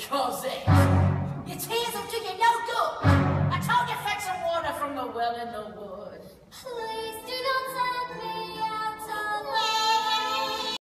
Cosette. Your tears will do you no good. I told you fetch some water from the well in the wood. Please do